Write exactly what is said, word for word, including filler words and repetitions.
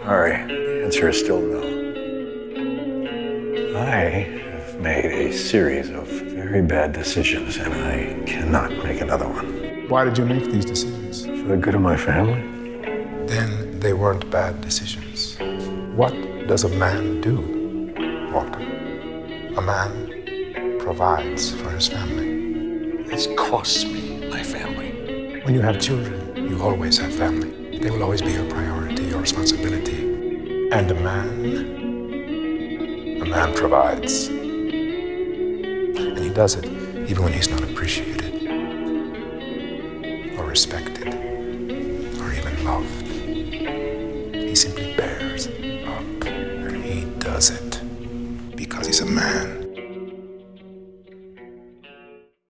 Sorry, the answer is still no. I have made a series of very bad decisions, and I cannot make another one. Why did you make these decisions? For the good of my family. Then they weren't bad decisions. What does a man do, Walter? A man provides for his family. It's cost me my family. When you have children, you always have family. They will always be your priority, your responsibility. And a man, a man provides. And he does it even when he's not appreciated, or respected, or even loved. He simply bears up, and he does it because he's a man.